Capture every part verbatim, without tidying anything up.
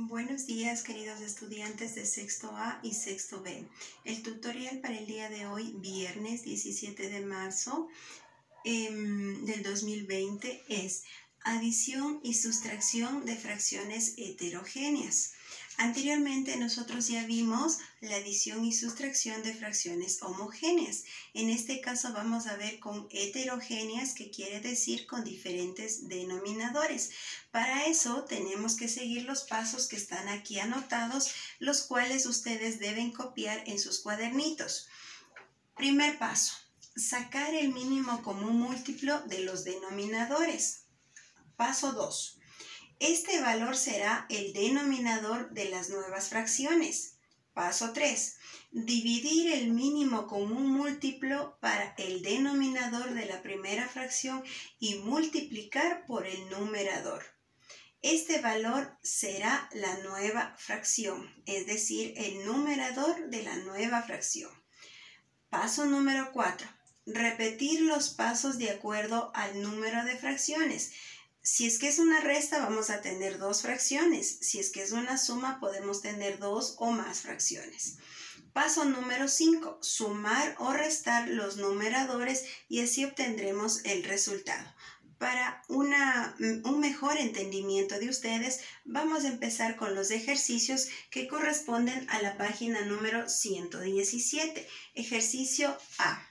Buenos días, queridos estudiantes de sexto A y sexto B. El tutorial para el día de hoy, viernes diecisiete de marzo eh, del dos mil veinte, es adición y sustracción de fracciones heterogéneas. Anteriormente nosotros ya vimos la adición y sustracción de fracciones homogéneas. En este caso vamos a ver con heterogéneas, que quiere decir con diferentes denominadores. Para eso tenemos que seguir los pasos que están aquí anotados, los cuales ustedes deben copiar en sus cuadernitos. Primer paso, sacar el mínimo común múltiplo de los denominadores. Paso dos. Este valor será el denominador de las nuevas fracciones. Paso tres. Dividir el mínimo común múltiplo para el denominador de la primera fracción y multiplicar por el numerador. Este valor será la nueva fracción, es decir, el numerador de la nueva fracción. Paso número cuatro. Repetir los pasos de acuerdo al número de fracciones. Si es que es una resta, vamos a tener dos fracciones. Si es que es una suma, podemos tener dos o más fracciones. Paso número cinco. Sumar o restar los numeradores y así obtendremos el resultado. Para una, un mejor entendimiento de ustedes, vamos a empezar con los ejercicios que corresponden a la página número ciento diecisiete. Ejercicio A.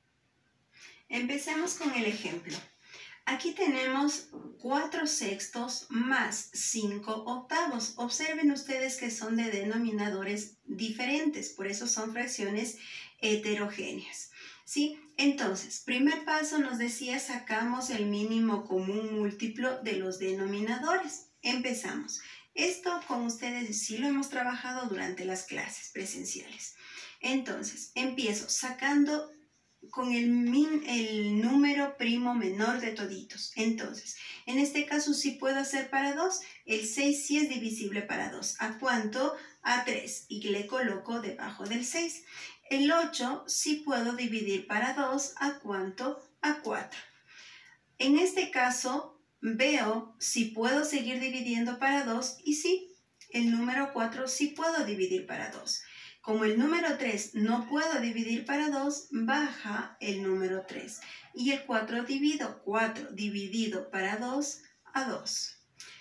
Empecemos con el ejemplo. Aquí tenemos cuatro sextos más cinco octavos. Observen ustedes que son de denominadores diferentes, por eso son fracciones heterogéneas, ¿sí? Entonces, primer paso nos decía, sacamos el mínimo común múltiplo de los denominadores. Empezamos. Esto con ustedes sí lo hemos trabajado durante las clases presenciales. Entonces, empiezo sacando con el, min, el número primo menor de toditos. Entonces, en este caso sí puedo hacer para dos. El seis sí es divisible para dos. ¿A cuánto? A tres. Y le coloco debajo del seis. El ocho sí puedo dividir para dos. ¿A cuánto? A cuatro. En este caso, veo si puedo seguir dividiendo para dos. Y sí, el número cuatro sí puedo dividir para dos. Como el número tres no puedo dividir para dos, baja el número tres. Y el cuatro divido, cuatro dividido para dos, a dos.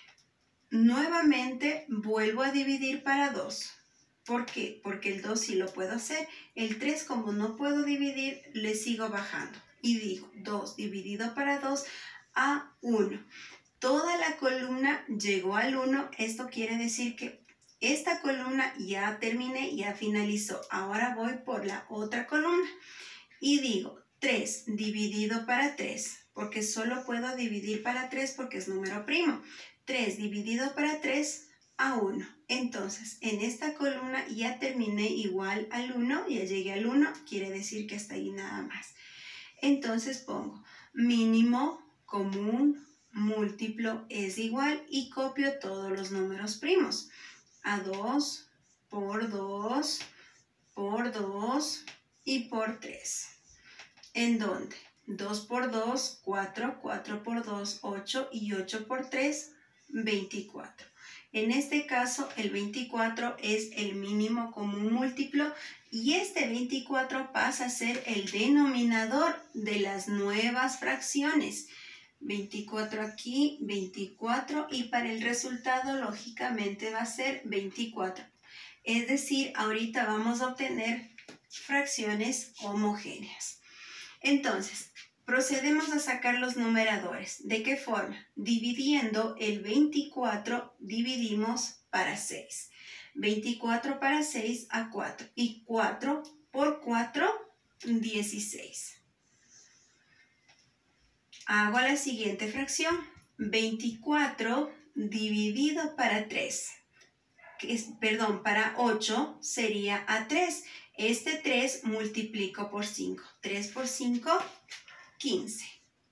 Nuevamente vuelvo a dividir para dos. ¿Por qué? Porque el dos sí lo puedo hacer. El tres, como no puedo dividir, le sigo bajando. Y digo, dos dividido para dos, a uno. Toda la columna llegó al uno. Esto quiere decir que esta columna ya terminé, ya finalizó. Ahora voy por la otra columna. Y digo, tres dividido para tres, porque solo puedo dividir para tres porque es número primo. tres dividido para tres, a uno. Entonces, en esta columna ya terminé igual al uno, ya llegué al uno, quiere decir que hasta ahí nada más. Entonces pongo mínimo común múltiplo es igual y copio todos los números primos. A dos, por dos, por dos y por tres. ¿En dónde? dos por dos, cuatro, cuatro por dos, ocho y ocho por tres, veinticuatro. En este caso, el veinticuatro es el mínimo común múltiplo y este veinticuatro pasa a ser el denominador de las nuevas fracciones. veinticuatro aquí, veinticuatro, y para el resultado lógicamente va a ser veinticuatro. Es decir, ahorita vamos a obtener fracciones homogéneas. Entonces, procedemos a sacar los numeradores. ¿De qué forma? Dividiendo el veinticuatro, dividimos para seis. veinticuatro para seis, a cuatro. Y cuatro por cuatro, dieciséis. Hago la siguiente fracción, veinticuatro dividido para tres, que es, perdón, para ocho sería a tres. Este tres multiplico por cinco, tres por cinco, quince.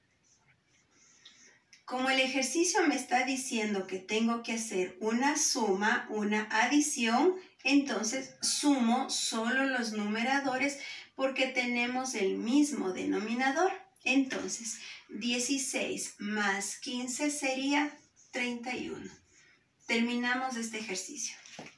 Como el ejercicio me está diciendo que tengo que hacer una suma, una adición, entonces sumo solo los numeradores porque tenemos el mismo denominador. Entonces, dieciséis más quince sería treinta y uno. Terminamos este ejercicio.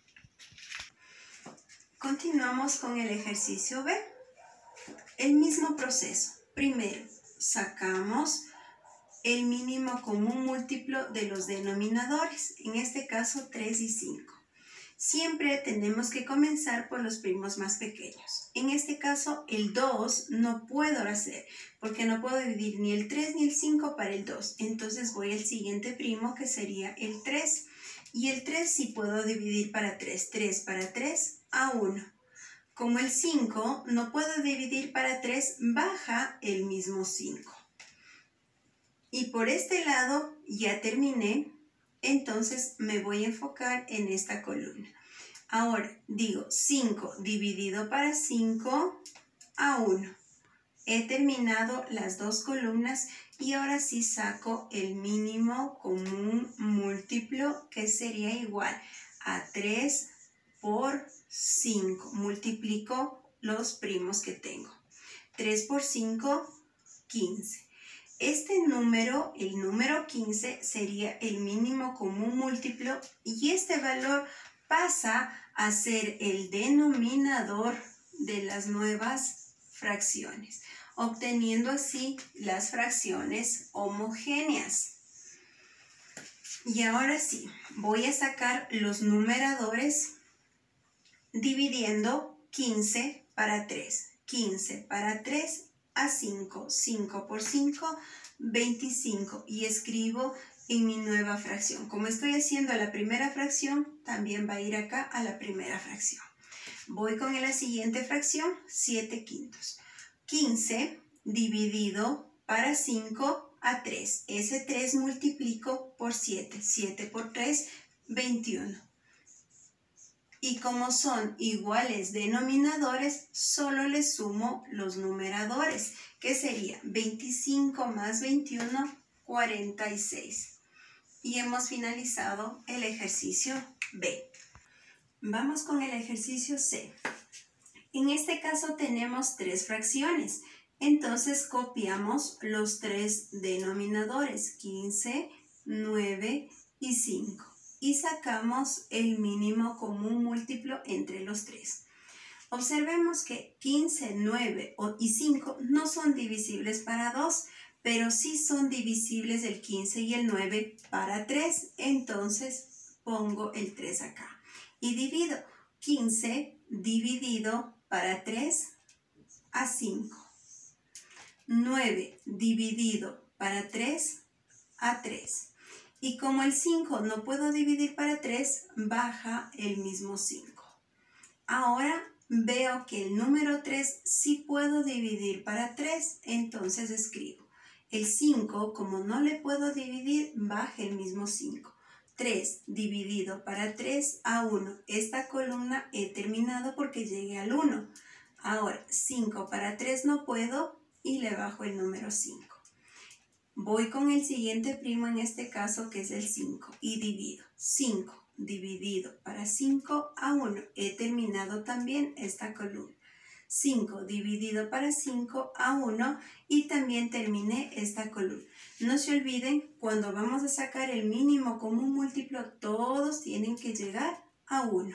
Continuamos con el ejercicio B. El mismo proceso. Primero, sacamos el mínimo común múltiplo de los denominadores, en este caso tres y cinco. Siempre tenemos que comenzar por los primos más pequeños. En este caso, el dos no puedo hacer, porque no puedo dividir ni el tres ni el cinco para el dos. Entonces voy al siguiente primo, que sería el tres. Y el tres sí puedo dividir para tres. tres para tres, a uno. Como el cinco no puedo dividir para tres, baja el mismo cinco. Y por este lado ya terminé, entonces me voy a enfocar en esta columna. Ahora digo cinco dividido para cinco, a uno. He terminado las dos columnas y ahora sí saco el mínimo común múltiplo, que sería igual a tres por cinco. Multiplico los primos que tengo. tres por cinco, quince. Este número, el número quince, sería el mínimo común múltiplo y este valor pasa a ser el denominador de las nuevas fracciones, obteniendo así las fracciones homogéneas. Y ahora sí, voy a sacar los numeradores dividiendo quince para tres. quince para tres, a cinco. cinco por cinco, veinticinco. Y escribo en mi nueva fracción. Como estoy haciendo la primera fracción, también va a ir acá a la primera fracción. Voy con la siguiente fracción, siete quintos. quince dividido para cinco, a tres. Ese tres multiplico por siete. siete por tres, veintiuno. Y como son iguales denominadores, solo le sumo los numeradores, que sería veinticinco más veintiuno, cuarenta y seis. Y hemos finalizado el ejercicio B. Vamos con el ejercicio C. En este caso tenemos tres fracciones, entonces copiamos los tres denominadores, quince, nueve y cinco. Y sacamos el mínimo común múltiplo entre los tres. Observemos que quince, nueve y cinco no son divisibles para dos, pero sí son divisibles el quince y el nueve para tres. Entonces pongo el tres acá. Y divido quince dividido para tres, a cinco. nueve dividido para tres, a tres. Y como el cinco no puedo dividir para tres, baja el mismo cinco. Ahora veo que el número tres sí puedo dividir para tres, entonces escribo. El cinco, como no le puedo dividir, baja el mismo cinco. tres dividido para tres, a uno. Esta columna he terminado porque llegué al uno. Ahora, cinco para tres no puedo y le bajo el número cinco. Voy con el siguiente primo, en este caso, que es el cinco, y divido. cinco dividido para cinco, a uno. He terminado también esta columna. cinco dividido para cinco, a uno. Y también terminé esta columna. No se olviden, cuando vamos a sacar el mínimo común múltiplo, todos tienen que llegar a uno.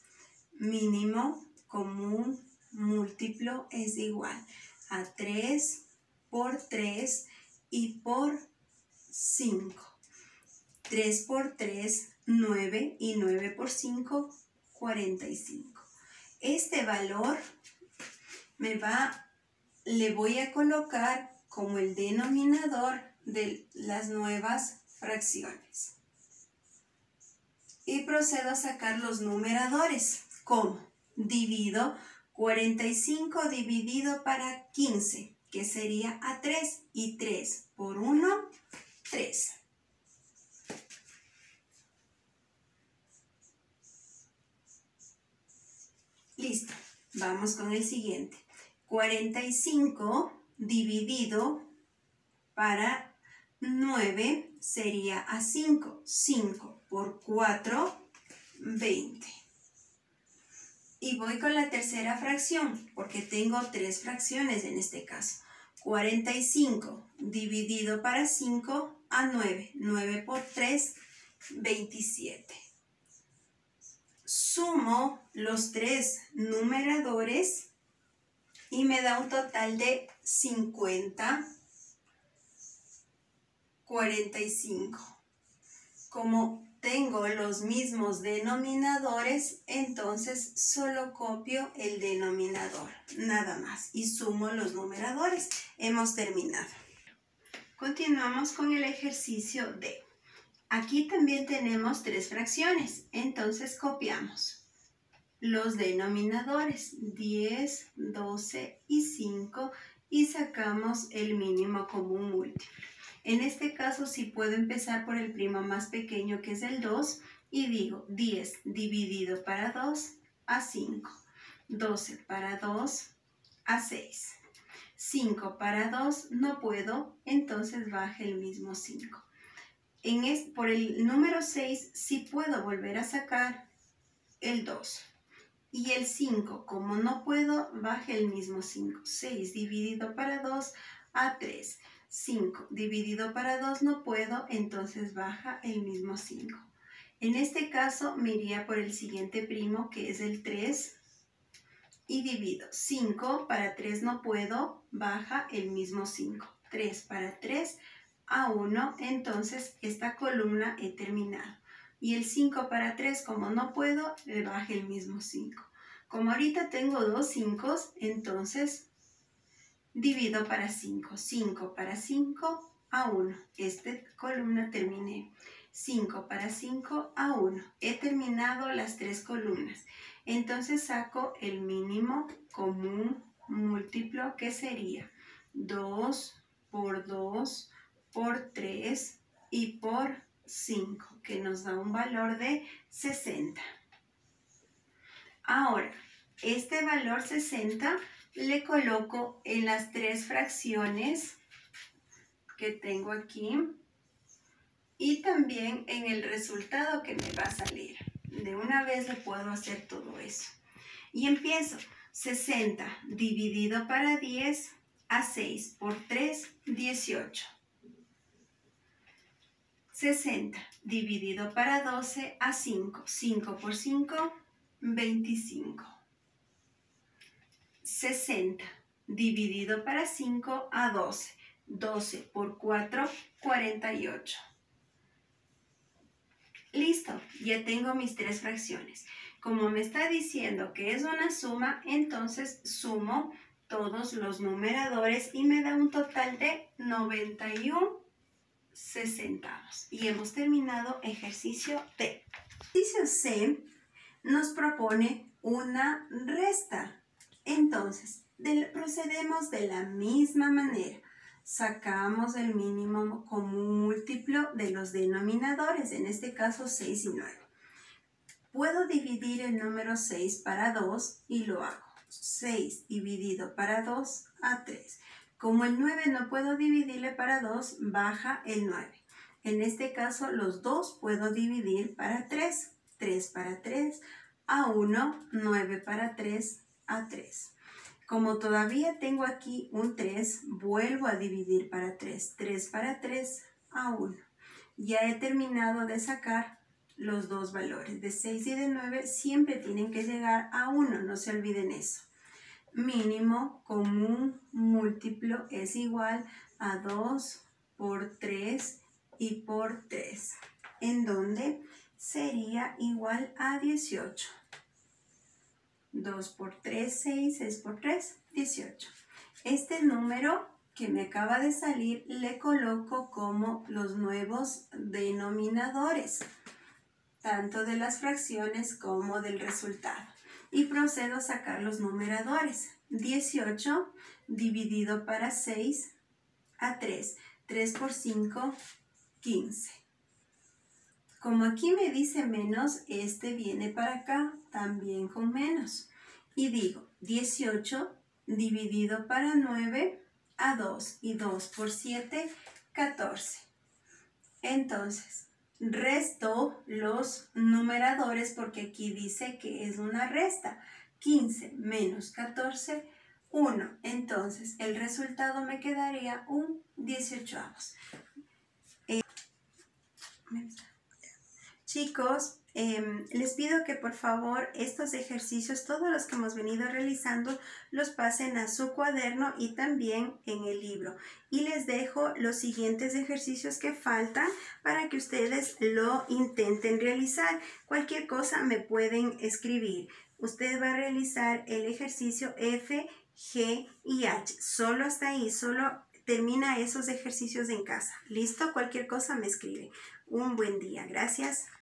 Mínimo común múltiplo es igual a tres por tres y por cinco. tres por tres, nueve, y nueve por cinco, cuarenta y cinco. Este valor me va, le voy a colocar como el denominador de las nuevas fracciones. Y procedo a sacar los numeradores. ¿Cómo? Divido cuarenta y cinco dividido para quince, que sería a tres, y tres por uno, tres. Listo, vamos con el siguiente. cuarenta y cinco dividido para nueve sería a cinco. cinco por cuatro, veinte. Y voy con la tercera fracción, porque tengo tres fracciones en este caso. cuarenta y cinco dividido para cinco, a nueve. nueve por tres, veintisiete. sumo los tres numeradores y me da un total de cincuenta, cuarenta y cinco. Como tengo los mismos denominadores, entonces solo copio el denominador, nada más, y sumo los numeradores. Hemos terminado. Continuamos con el ejercicio D. Aquí también tenemos tres fracciones, entonces copiamos los denominadores diez, doce y cinco y sacamos el mínimo común múltiplo. En este caso sí puedo empezar por el primo más pequeño, que es el dos, y digo diez dividido para dos a cinco, doce para dos a seis, cinco para dos no puedo, entonces baja el mismo cinco. En este, por el número seis sí puedo volver a sacar el dos. Y el cinco, como no puedo, baja el mismo cinco. seis dividido para dos a tres. cinco dividido para dos no puedo, entonces baja el mismo cinco. En este caso me iría por el siguiente primo, que es el tres, y divido. cinco para tres no puedo, baja el mismo cinco. tres para tres a uno, entonces esta columna he terminado. Y el cinco para tres, como no puedo, le baja el mismo cinco. Como ahorita tengo dos cinco, entonces divido para cinco. cinco para cinco a uno. Esta columna terminé. cinco para cinco a uno. He terminado las tres columnas. Entonces saco el mínimo común múltiplo, que sería dos por dos por tres y por cinco, que nos da un valor de sesenta. Ahora, este valor sesenta le coloco en las tres fracciones que tengo aquí y también en el resultado que me va a salir. De una vez le puedo hacer todo eso. Y empiezo. sesenta dividido para diez a seis por tres, dieciocho. sesenta dividido para doce a cinco. cinco por cinco, veinticinco. sesenta dividido para cinco a doce. doce por cuatro, cuarenta y ocho. Listo, ya tengo mis tres fracciones. Como me está diciendo que es una suma, entonces sumo todos los numeradores y me da un total de noventa y uno sesentavos. Y hemos terminado ejercicio D. Ejercicio C nos propone una resta. Entonces, del, procedemos de la misma manera. Sacamos el mínimo común múltiplo de los denominadores, en este caso seis y nueve. Puedo dividir el número seis para dos y lo hago. seis dividido para dos a tres. Como el nueve no puedo dividirle para dos, baja el nueve. En este caso los dos puedo dividir para tres. tres para tres a uno, nueve para tres a tres. Como todavía tengo aquí un tres, vuelvo a dividir para tres. tres para tres a uno. Ya he terminado de sacar los dos valores. De seis y de nueve siempre tienen que llegar a uno, no se olviden eso. Mínimo común múltiplo es igual a dos por tres y por tres. En donde sería igual a dieciocho. dos por tres, seis, seis por tres, dieciocho. Este número que me acaba de salir le coloco como los nuevos denominadores, tanto de las fracciones como del resultado. Y procedo a sacar los numeradores. dieciocho dividido para seis a tres. tres por cinco, quince. Como aquí me dice menos, este viene para acá también con menos. Y digo dieciocho dividido para nueve a dos. Y dos por siete, catorce. Entonces, resto los numeradores porque aquí dice que es una resta. quince menos catorce, uno. Entonces, el resultado me quedaría un dieciochoavos. Eh, Chicos, Eh, les pido que por favor estos ejercicios, todos los que hemos venido realizando, los pasen a su cuaderno y también en el libro. Y les dejo los siguientes ejercicios que faltan para que ustedes lo intenten realizar. Cualquier cosa me pueden escribir. Usted va a realizar el ejercicio F, G y H. Solo hasta ahí, solo termina esos ejercicios en casa. ¿Listo? Cualquier cosa me escribe. Un buen día. Gracias.